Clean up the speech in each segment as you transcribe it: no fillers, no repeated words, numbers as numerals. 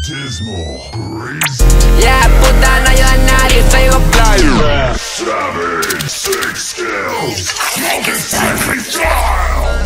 Dismal, crazy. Yeah, puta, no ayuda a nadie, soy player. Savage, sick skills. Frankenstein style.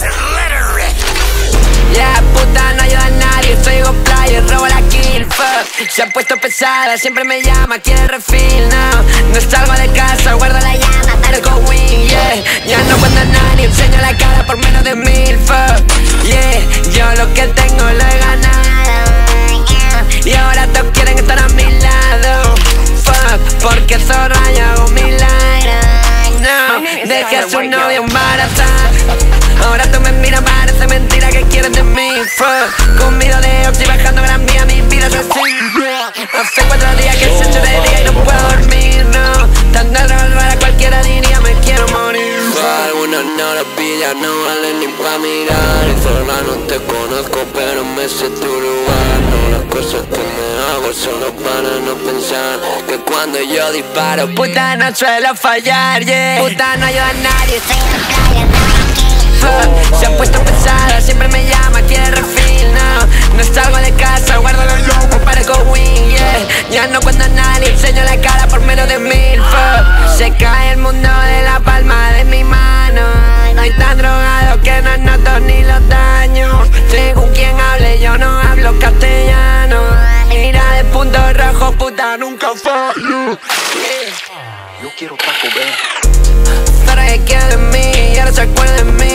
Yeah, puta, no ayuda a nadie, soy player, robo la kill, fuck. Se ha puesto pesada, siempre me llama, quiere refill, no salgo de casa, guardo la llama, cargo win, yeah. Ya no cuento a nadie, enseño la cara por menos de 1000, fuck. Yeah, yo lo que tengo lo he ganado, yeah. Y ahora todos quieren estar a mi lado, fuck, porque zorra y hago milagros, no. Dejé a su novia embarazada, ahora tú me miras, parece mentira que quieres de mí, fuck. Con mi de y bajando gran vía, mi vida es así. Hace 4 días que se echa de día y no puedo dormir, no. Tan de revolver a cualquiera diría me quiero morir. Algunas no las pillas, no valen ni pa' mirar. Y sola no te conozco, pero me sé tu lugar. No, las cosas que me hago solo para no pensar que cuando yo disparo, puta, no suelo fallar, yeah. Puta, no ayuda a nadie, soy una playa, se han puesto pesadas, siempre me llama, quiere refill, no salgo de casa, guardo los lomos, parezco win, yeah. Ya no cuento a nadie, enseño la cara por menos de 1000, fuck. Se cae el mundo de la palma de mi mano, estoy tan drogado que no noto ni los daños. Según quien hable, yo no hablo castellano. Mira de punto rojo, puta, nunca fallo, yeah. yo quiero Paco B. Ahora que quiere de mí, y ahora se acuerda de mí.